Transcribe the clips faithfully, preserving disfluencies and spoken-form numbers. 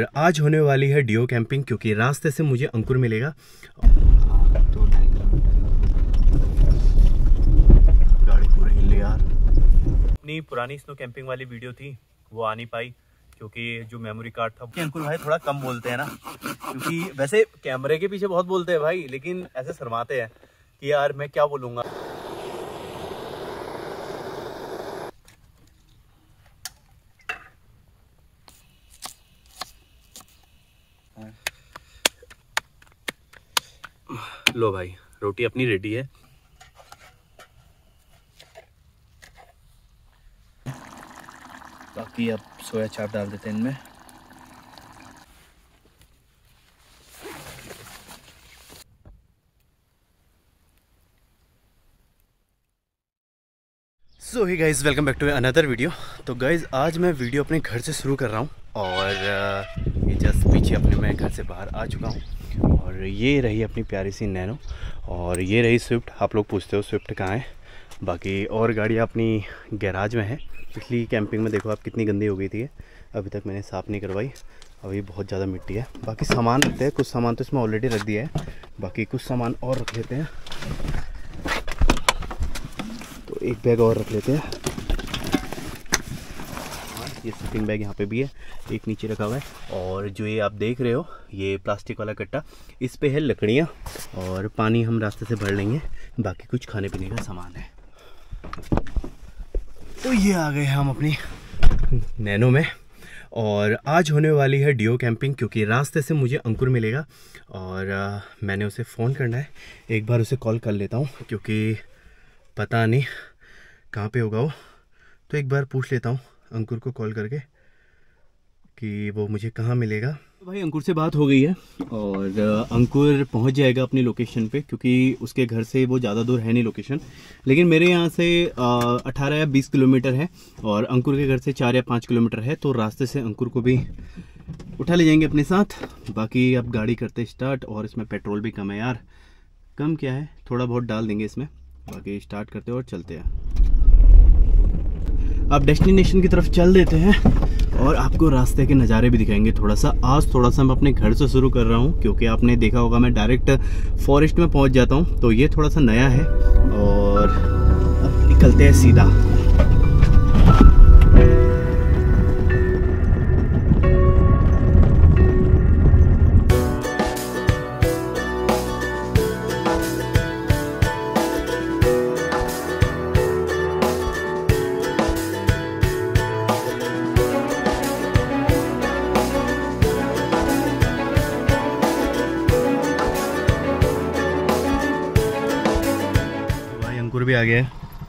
और आज होने वाली है डियो कैंपिंग, क्योंकि रास्ते से मुझे अंकुर मिलेगा। गाड़ी पूरी हिल रही यार। अपनी पुरानी स्नो कैंपिंग वाली वीडियो थी वो आ नहीं पाई, क्योंकि जो मेमोरी कार्ड था। अंकुर भाई थोड़ा कम बोलते हैं ना, क्योंकि वैसे कैमरे के पीछे बहुत बोलते हैं भाई, लेकिन ऐसे शर्माते हैं कि यार मैं क्या बोलूँगा। लो भाई, रोटी अपनी रेडी है। बाकी अब सोया चाप डाल देते हैं इनमें। So hi guys, welcome back to another video. तो गाइज़ आज मैं वीडियो अपने घर से शुरू कर रहा हूँ, और ये जस्ट पीछे अपने मैं घर से बाहर आ चुका हूँ। और ये रही अपनी प्यारी सी नैनो, और ये रही स्विफ्ट। आप लोग पूछते हो स्विफ्ट कहाँ है। बाकी और गाड़ियाँ अपनी गैराज में है। पिछली कैंपिंग में देखो आप कितनी गंदी हो गई थी, अभी तक मैंने साफ़ नहीं करवाई। अभी बहुत ज़्यादा मिट्टी है। बाकी सामान रखते हैं, कुछ सामान तो इसमें ऑलरेडी रख दिया है, बाकी कुछ सामान और रख लेते हैं। तो एक बैग और रख लेते हैं। ये स्लीपिंग बैग यहाँ पे भी है, एक नीचे रखा हुआ है। और जो ये आप देख रहे हो, ये प्लास्टिक वाला कट्टा, इस पे है लकड़ियाँ, और पानी हम रास्ते से भर लेंगे। बाकी कुछ खाने पीने का सामान है। तो ये आ गए हम अपनी नैनो में, और आज होने वाली है डियो कैंपिंग, क्योंकि रास्ते से मुझे अंकुर मिलेगा। और आ, मैंने उसे फ़ोन करना है। एक बार उसे कॉल कर लेता हूँ, क्योंकि पता नहीं कहाँ पे होगा वो। तो एक बार पूछ लेता हूँ अंकुर को कॉल करके कि वो मुझे कहाँ मिलेगा। तो भाई अंकुर से बात हो गई है, और अंकुर पहुँच जाएगा अपनी लोकेशन पे, क्योंकि उसके घर से वो ज़्यादा दूर है नहीं लोकेशन। लेकिन मेरे यहाँ से अठारह या बीस किलोमीटर है, और अंकुर के घर से चार या पाँच किलोमीटर है। तो रास्ते से अंकुर को भी उठा ले जाएंगे अपने साथ। बाकी अब गाड़ी करते स्टार्ट, और इसमें पेट्रोल भी कम है यार। कम क्या है, थोड़ा बहुत डाल देंगे इसमें। बाकी स्टार्ट करते हैं और चलते हैं। अब डेस्टिनेशन की तरफ चल देते हैं, और आपको रास्ते के नज़ारे भी दिखाएंगे थोड़ा सा। आज थोड़ा सा मैं अपने घर से शुरू कर रहा हूँ, क्योंकि आपने देखा होगा मैं डायरेक्ट फॉरेस्ट में पहुँच जाता हूँ। तो ये थोड़ा सा नया है, और अब निकलते हैं सीधा। भी आ गया है।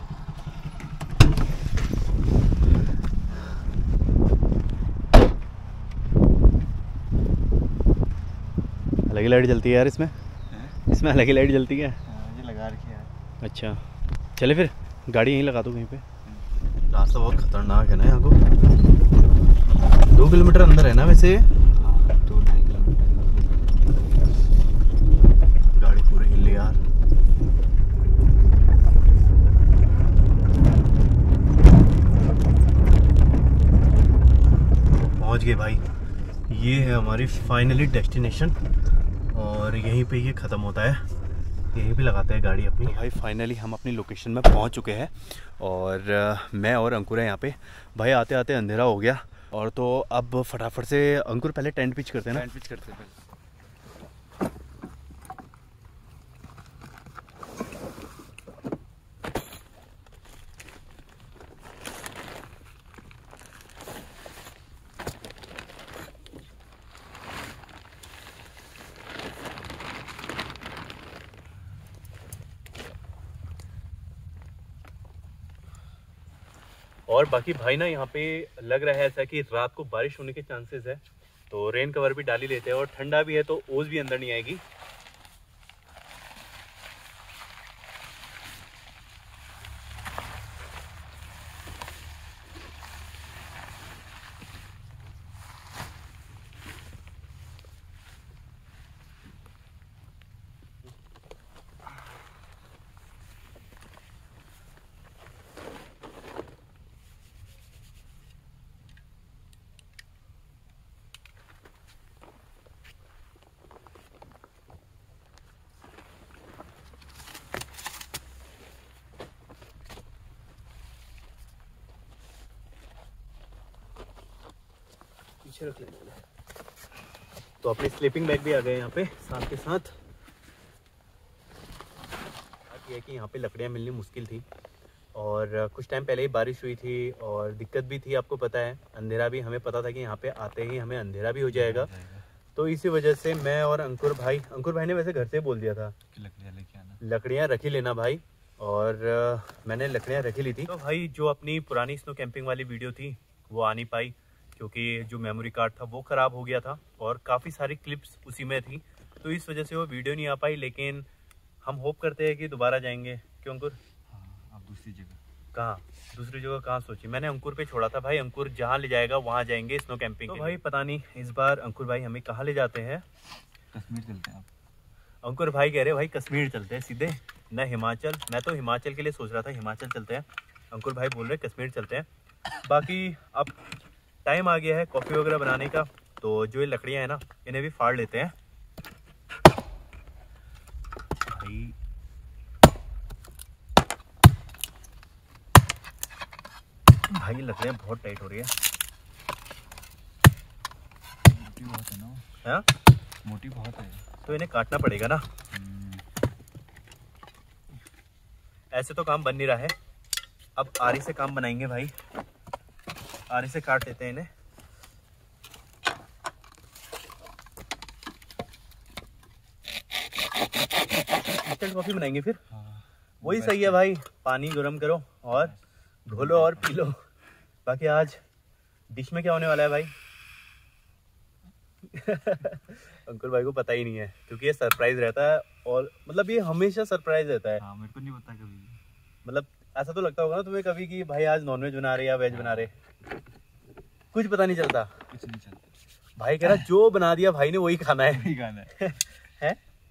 अलग ही लाइट जलती है यार इसमें। है? इसमें अलग ही लाइट जलती है। ये लगा रखी है। अच्छा चले फिर, गाड़ी यहीं लगा दो कहीं पे। रास्ता बहुत खतरनाक है ना यहाँ को। दो किलोमीटर अंदर है ना वैसे। हाँ, दो ढाई किलोमीटर। गाड़ी पूरी हिल रही यार। पहुंच गए भाई। ये है हमारी फाइनली डेस्टिनेशन, और यहीं पे ये ख़त्म होता है। यहीं पे लगाते हैं गाड़ी अपनी। तो भाई फाइनली हम अपनी लोकेशन में पहुंच चुके हैं, और मैं और अंकुर है यहाँ पे। भाई आते आते अंधेरा हो गया, और तो अब फटाफट से अंकुर पहले टेंट पिच करते हैं ना। टेंट पिच करते हैं पहले। और बाकी भाई ना यहाँ पे लग रहा है ऐसा कि रात को बारिश होने के चांसेस है, तो रेन कवर भी डाल ही लेते हैं। और ठंडा भी है, तो ओस भी अंदर नहीं आएगी। पीछे रख लेना। तो अपने स्लीपिंग बैग भी आ गए यहाँ पे साथ के साथ। बात यह है कि यहाँ पे लकड़ियाँ मिलनी मुश्किल थी और कुछ टाइम पहले ही बारिश हुई थी और दिक्कत भी थी, आपको पता है। अंधेरा भी, हमें पता था कि यहाँ पे आते ही हमें अंधेरा भी हो जाएगा। तो इसी वजह से मैं और अंकुर भाई, अंकुर भाई ने वैसे घर से बोल दिया था कि लकड़ियाँ लेके आना, लकड़ियाँ रख ही लेना भाई। और मैंने लकड़ियाँ रख ही ली थी। तो भाई जो अपनी पुरानी स्नो कैंपिंग वाली वीडियो थी वो आ नहीं पाई क्योंकि जो मेमोरी कार्ड था वो ख़राब हो गया था और काफ़ी सारी क्लिप्स उसी में थी, तो इस वजह से वो वीडियो नहीं आ पाई। लेकिन हम होप करते हैं कि दोबारा जाएंगे। क्यों अंकुर? हाँ, अब दूसरी जगह। कहाँ? दूसरी जगह कहाँ सोची? मैंने अंकुर पे छोड़ा था भाई, अंकुर जहाँ ले जाएगा वहाँ जाएंगे स्नो कैंपिंग। तो भाई पता नहीं इस बार अंकुर भाई हमें कहाँ ले जाते हैं। कश्मीर चलते हैं आप। अंकुर भाई कह रहे भाई कश्मीर चलते हैं सीधे, न हिमाचल। मैं तो हिमाचल के लिए सोच रहा था, हिमाचल चलते हैं। अंकुर भाई बोल रहे कश्मीर चलते हैं। बाकी अब टाइम आ गया है कॉफ़ी वगैरह बनाने का, तो जो ये लकड़ियाँ हैं ना इन्हें भी फाड़ लेते हैं भाई। भाई लकड़ियाँ बहुत टाइट हो रही है। मोटी बहुत है ना? हाँ मोटी बहुत है, तो इन्हें काटना पड़ेगा ना। ऐसे तो काम बन नहीं रहा है, अब आरी से काम बनाएंगे भाई। आरी से काट लेते हैं इन्हें। इंस्टेंट कॉफी बनाएंगे फिर। हाँ, वही सही है भाई, पानी गर्म करो और घोलो और पी लो। बाकी आज डिश में क्या होने वाला है भाई? अंकुर भाई को पता ही नहीं है क्योंकि ये सरप्राइज रहता है और मतलब ये हमेशा सरप्राइज रहता है। हाँ, मेरे को नहीं पता कभी। मतलब ऐसा तो लगता होगा ना तुम्हें कभी कि भाई आज नॉनवेज बना रहे या वेज बना रहे, कुछ पता नहीं चलता। कुछ नहीं चलता भाई कह रहा जो बना दिया भाई ने वही खाना है। वही खाना है। है?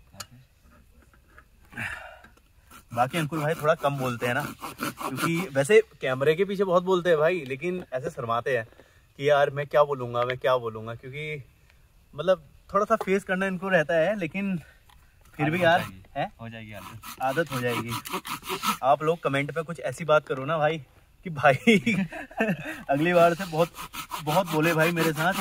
बाकी अंकुर भाई थोड़ा कम बोलते हैं ना, क्योंकि वैसे कैमरे के पीछे बहुत बोलते हैं भाई, लेकिन ऐसे शर्माते हैं कि यार मैं क्या बोलूँगा मैं क्या बोलूँगा क्योंकि मतलब थोड़ा सा फेस करना इनको रहता है। लेकिन फिर भी यार है, हो जाएगी आदत, आदत हो जाएगी। आप लोग कमेंट पे कुछ ऐसी बात करो ना भाई कि भाई अगली बार से बहुत बहुत बोले भाई मेरे साथ।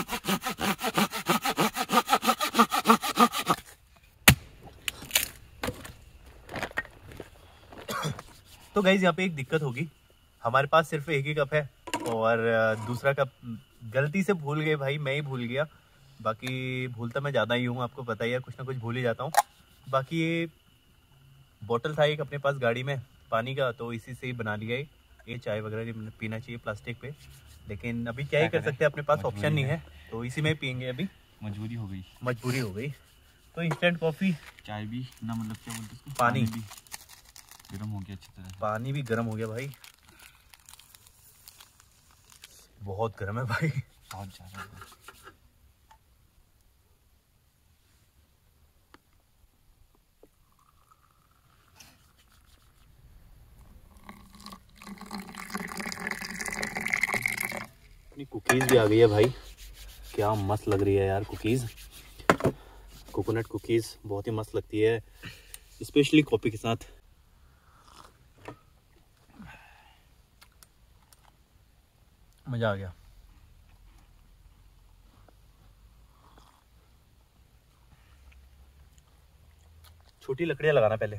तो गाइस यहाँ पे एक दिक्कत होगी, हमारे पास सिर्फ एक ही कप है और दूसरा कप गलती से भूल गए भाई, मैं ही भूल गया। बाकी भूलता मैं ज़्यादा ही हूँ, आपको पता ही है, कुछ ना कुछ भूल ही जाता हूँ। बाकी ये बोतल था एक अपने पास गाड़ी में पानी का, तो इसी से ही बना लिया है। ये चाय वगैरह पीना चाहिए प्लास्टिक पे, लेकिन अभी क्या ही कर सकते हैं, अपने पास ऑप्शन नहीं है, तो इसी में ही पियेंगे। अभी मजबूरी हो गई, मजबूरी हो गई। तो इंस्टेंट कॉफ़ी, चाय भी ना, मतलब क्या बोलते हैं, पानी भी गर्म हो गया अच्छी तरह। पानी भी गर्म हो गया भाई, बहुत गर्म है भाई, बहुत ज़्यादा। अपनी कुकीज़ भी आ गई है भाई, क्या मस्त लग रही है यार कुकीज़। कोकोनट कुकीज़ बहुत ही मस्त लगती है, स्पेशली कॉफ़ी के साथ। मज़ा आ गया। छोटी लकड़ियाँ लगाना पहले।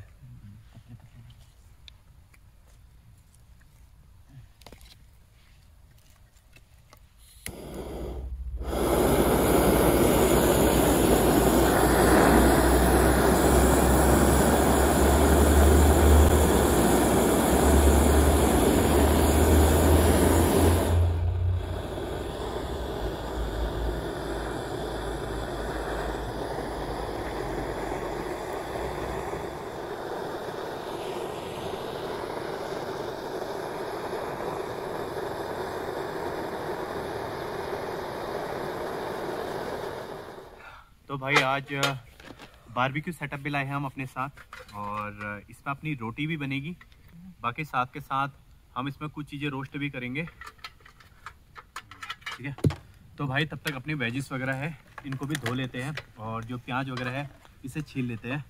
तो भाई आज बारबेक्यू सेटअप भी लाए हैं हम अपने साथ, और इसमें अपनी रोटी भी बनेगी। बाकी साथ के साथ हम इसमें कुछ चीज़ें रोस्ट भी करेंगे, ठीक है। तो भाई तब तक अपनी वेजिस वगैरह है इनको भी धो लेते हैं, और जो प्याज वगैरह है इसे छील लेते हैं।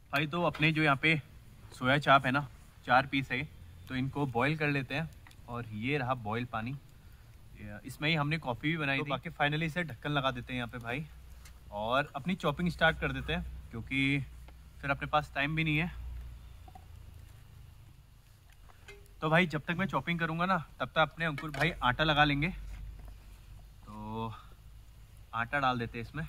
भाई तो अपने जो यहाँ पे सोया चाप है ना, चार पीस है, तो इनको बॉईल कर लेते हैं। और ये रहा बॉईल पानी, इसमें ही हमने कॉफ़ी भी बनाई तो थी। बाकी फाइनली इसे ढक्कन लगा देते हैं यहाँ पे भाई, और अपनी चॉपिंग स्टार्ट कर देते हैं क्योंकि फिर अपने पास टाइम भी नहीं है। तो भाई जब तक मैं चॉपिंग करूँगा ना, तब तक अपने अंकुर भाई आटा लगा लेंगे। तो आटा डाल देते हैं इसमें।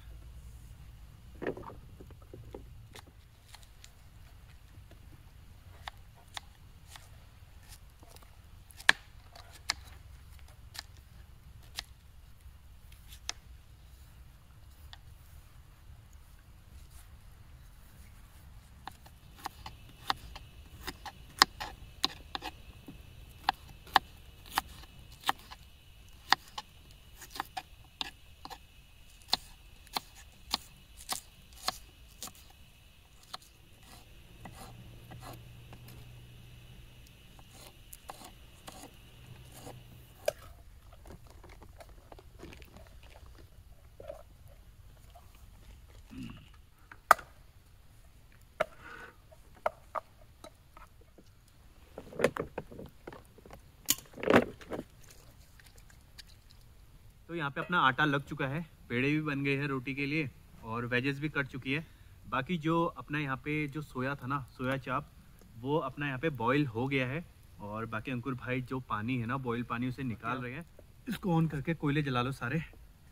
तो यहाँ पे अपना आटा लग चुका है, पेड़े भी बन गए हैं रोटी के लिए और वेजेस भी कट चुकी है। बाकी जो अपना यहाँ पे जो सोया था ना, सोया चाप, वो अपना यहाँ पे बॉईल हो गया है। और बाकी अंकुर भाई जो पानी है ना, बॉईल पानी, उसे निकाल रहे हैं। इसको ऑन करके कोयले जला लो सारे।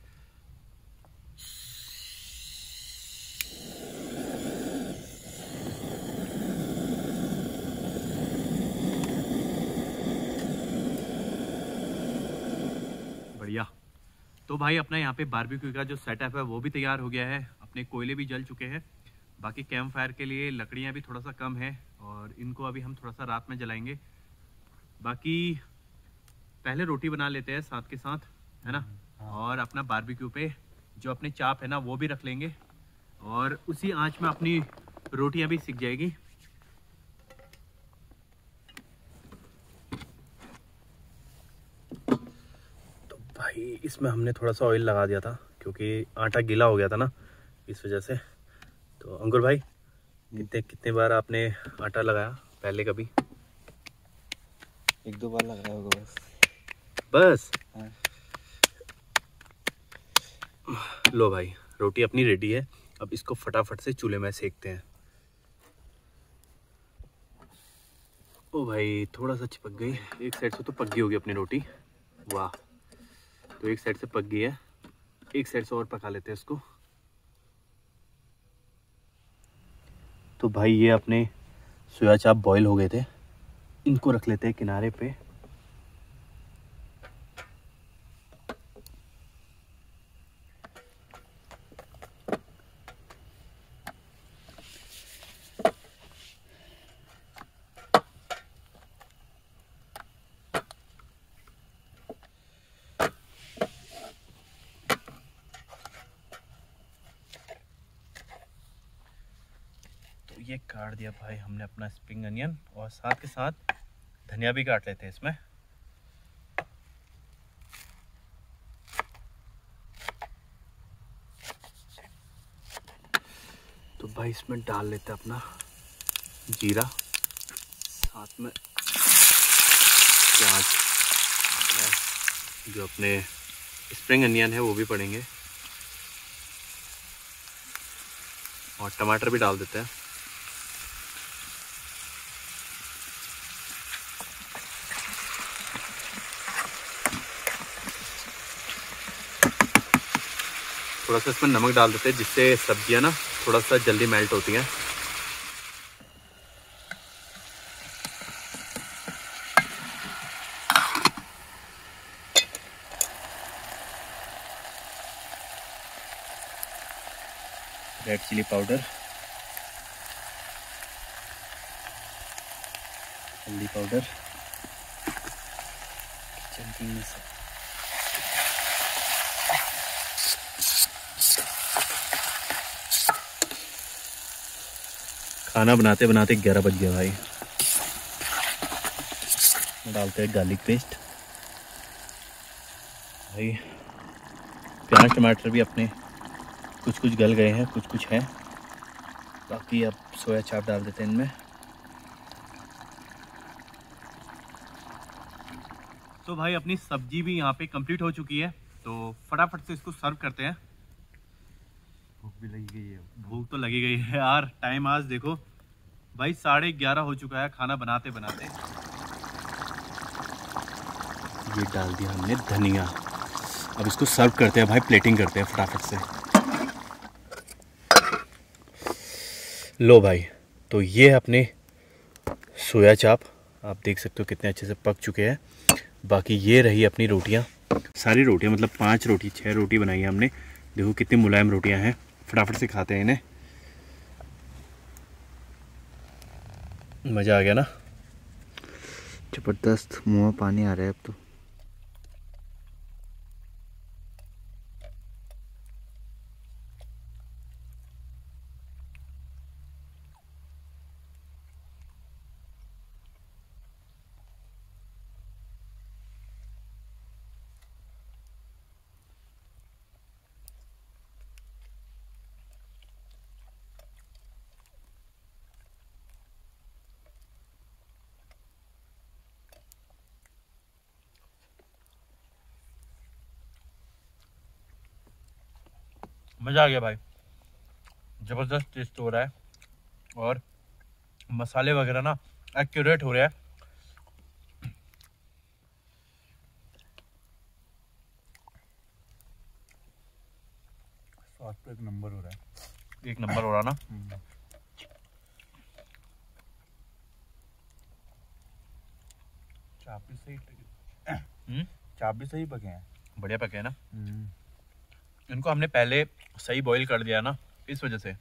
बढ़िया। तो भाई अपना यहाँ पे बारबेक्यू का जो सेटअप है वो भी तैयार हो गया है, अपने कोयले भी जल चुके हैं। बाकी कैंप फायर के लिए लकड़ियाँ भी थोड़ा सा कम है और इनको अभी हम थोड़ा सा रात में जलाएंगे। बाकी पहले रोटी बना लेते हैं साथ के साथ, है ना, और अपना बारबेक्यू पे जो अपने चाप है ना वो भी रख लेंगे और उसी आंच में अपनी रोटियाँ भी सिक जाएगी। भाई इसमें हमने थोड़ा सा ऑयल लगा दिया था क्योंकि आटा गीला हो गया था ना, इस वजह से। तो अंकुर भाई कितने कितने बार आपने आटा लगाया पहले? कभी एक दो बार लगाया होगा बस। बस हाँ। लो भाई, रोटी अपनी रेडी है। अब इसको फटाफट से चूल्हे में सेकते हैं। ओ भाई थोड़ा सा चिपक गई, एक साइड से तो पक गई होगी अपनी रोटी। वाह, तो एक साइड से पक गई है, एक साइड से और पका लेते हैं इसको। तो भाई ये अपने सोया चाप बॉईल हो गए थे, इनको रख लेते हैं किनारे पे। ये काट दिया भाई हमने अपना स्प्रिंग अनियन, और साथ के साथ धनिया भी काट लेते हैं इसमें। तो भाई इसमें डाल लेते हैं अपना जीरा, साथ में प्याज, जो अपने स्प्रिंग अनियन है वो भी पड़ेंगे, और टमाटर भी डाल देते हैं। थोड़ा सा इसमें नमक डाल देते हैं जिससे सब्जियां ना थोड़ा सा जल्दी मेल्ट होती हैं। रेड चिली पाउडर, हल्दी पाउडर, किचन किंग मसाला। खाना बनाते बनाते ग्यारह बज गया भाई। डालते हैं गार्लिक पेस्ट। भाई प्याज टमाटर भी अपने कुछ कुछ गल गए हैं, कुछ कुछ है। बाकी अब सोया चाप डाल देते हैं इनमें। तो भाई अपनी सब्जी भी यहाँ पे कंप्लीट हो चुकी है, तो फटाफट से इसको सर्व करते हैं। भूख भी लगी गई है। भूख तो लगी गई है यार। टाइम आज देखो भाई साढ़े ग्यारह हो चुका है खाना बनाते बनाते। ये डाल दिया हमने धनिया। अब इसको सर्व करते हैं भाई, प्लेटिंग करते हैं फटाफट से। लो भाई, तो ये अपने सोया चाप आप देख सकते हो कितने अच्छे से पक चुके हैं। बाकी ये रही अपनी रोटियां, सारी रोटियां मतलब पांच रोटी छह रोटी बनाई है हमने। देखो कितनी मुलायम रोटियां हैं। फटाफट से खाते हैं इन्हें। मज़ा आ गया ना? जबरदस्त, मुंह में पानी आ रहा है अब तो। मज़ा आ गया भाई, ज़बरदस्त टेस्ट हो रहा है और मसाले वगैरह ना एक्यूरेट हो रहा है। स्वाद तो एक नंबर हो रहा है। एक नंबर हो रहा ना। चाप भी सही हम्म चाप भी सही पके हैं, बढ़िया पके हैं ना। इनको हमने पहले सही बॉईल कर दिया ना, इस वजह से।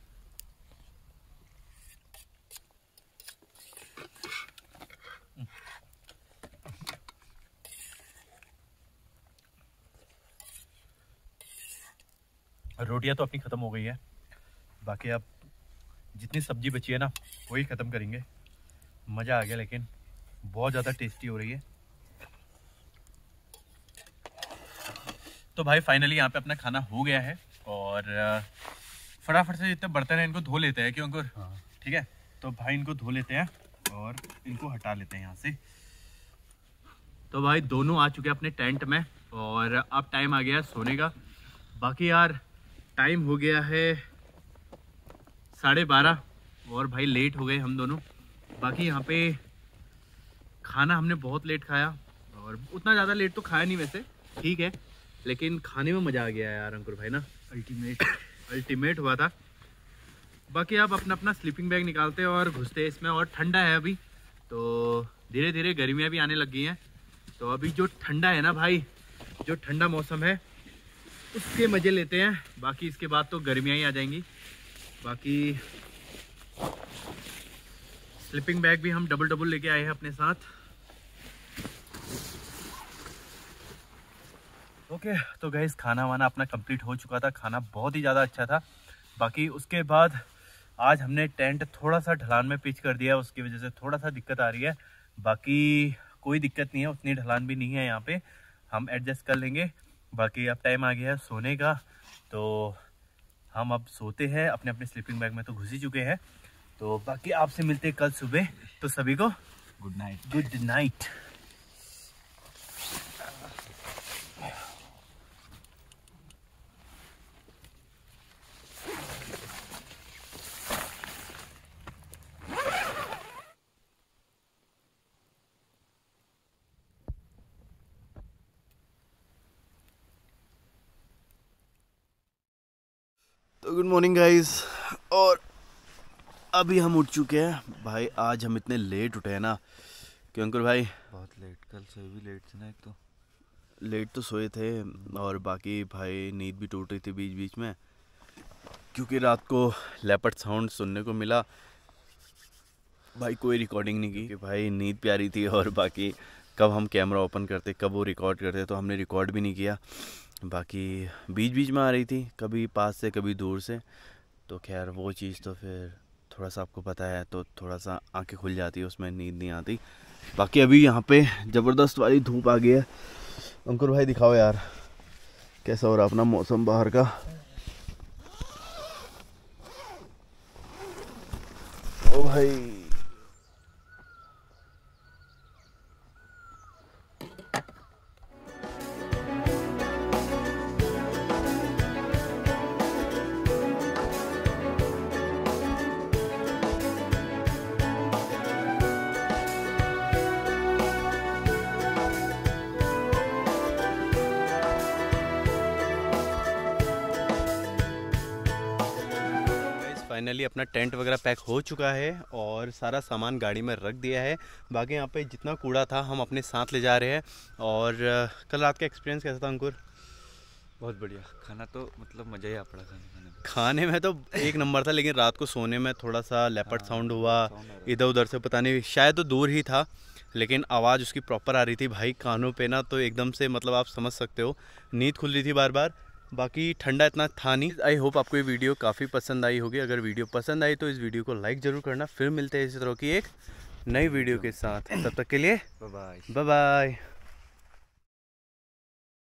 रोटियां तो अपनी ख़त्म हो गई है, बाकी अब जितनी सब्जी बची है ना वही ख़त्म करेंगे। मज़ा आ गया, लेकिन बहुत ज़्यादा टेस्टी हो रही है। तो भाई फाइनली यहाँ पे अपना खाना हो गया है और फटाफट से जितने बर्तन हैं इनको धो लेते हैं, क्यों अंकुर? हाँ। ठीक है, तो भाई इनको धो लेते हैं और इनको हटा लेते हैं यहाँ से। तो भाई दोनों आ चुके हैं अपने टेंट में और अब टाइम आ गया है सोने का। बाकी यार टाइम हो गया है साढ़े बारह और भाई लेट हो गए हम दोनों। बाकी यहाँ पे खाना हमने बहुत लेट खाया और उतना ज़्यादा लेट तो खाया नहीं वैसे, ठीक है, लेकिन खाने में मज़ा आ गया यार अंकुर भाई ना। अल्टीमेट अल्टीमेट हुआ था। बाकी अब अपना अपना स्लीपिंग बैग निकालते हैं और घुसते हैं इसमें। और ठंडा है अभी, तो धीरे धीरे गर्मियाँ भी आने लग गई हैं। तो अभी जो ठंडा है ना भाई, जो ठंडा मौसम है उसके मज़े लेते हैं। बाकी इसके बाद तो गर्मियाँ ही आ जाएंगी। बाकी स्लीपिंग बैग भी हम डबल डबल लेके आए हैं अपने साथ। ओके okay, तो गाइस खाना वाना अपना कंप्लीट हो चुका था। खाना बहुत ही ज़्यादा अच्छा था। बाकी उसके बाद आज हमने टेंट थोड़ा सा ढलान में पिच कर दिया, उसकी वजह से थोड़ा सा दिक्कत आ रही है। बाकी कोई दिक्कत नहीं है, उतनी ढलान भी नहीं है यहाँ पे, हम एडजस्ट कर लेंगे। बाकी अब टाइम आ गया है सोने का, तो हम अब सोते हैं। अपने अपने स्लीपिंग बैग में तो घुस ही चुके हैं। तो बाकी आपसे मिलते हैं कल सुबह। तो सभी को गुड नाइट। Good night. तो गुड मॉर्निंग गाइस, और अभी हम उठ चुके हैं भाई। आज हम इतने लेट उठे हैं ना, क्यों अंकुर भाई? बहुत लेट, कल सोए भी लेट थे ना। एक तो लेट तो सोए थे और बाकी भाई नींद भी टूट रही थी बीच बीच में, क्योंकि रात को लेपर्ड साउंड सुनने को मिला। भाई कोई रिकॉर्डिंग नहीं की, भाई नींद प्यारी थी। और बाकी कब हम कैमरा ओपन करते, कब वो रिकॉर्ड करते, तो हमने रिकॉर्ड भी नहीं किया। बाकी बीच बीच में आ रही थी, कभी पास से कभी दूर से। तो खैर वो चीज़ तो फिर थोड़ा सा आपको पता है, तो थोड़ा सा आंखें खुल जाती है, उसमें नींद नहीं आती। बाकी अभी यहाँ पे ज़बरदस्त वाली धूप आ गई है। अंकुर भाई दिखाओ यार कैसा हो रहा अपना मौसम बाहर का। ओ भाई फाइनली अपना टेंट वगैरह पैक हो चुका है और सारा सामान गाड़ी में रख दिया है। बाकी यहाँ पे जितना कूड़ा था हम अपने साथ ले जा रहे हैं। और कल रात का एक्सपीरियंस कैसा था अंकुर? बहुत बढ़िया खाना, तो मतलब मज़ा ही आ पड़ा खाने खाने में। खाने में तो एक नंबर था, लेकिन रात को सोने में थोड़ा सा लेपर्ड साउंड हुआ इधर उधर से, पता नहीं शायद तो दूर ही था, लेकिन आवाज़ उसकी प्रॉपर आ रही थी भाई कानों पे ना, तो एकदम से मतलब आप समझ सकते हो नींद खुल रही थी बार बार। बाकी ठंडा इतना था नहीं। आई होप आपको ये वीडियो काफ़ी पसंद आई होगी। अगर वीडियो पसंद आई तो इस वीडियो को लाइक ज़रूर करना। फिर मिलते हैं इसी तरह की एक नई वीडियो के साथ, तब तक के लिए बाय बाय। Bye bye.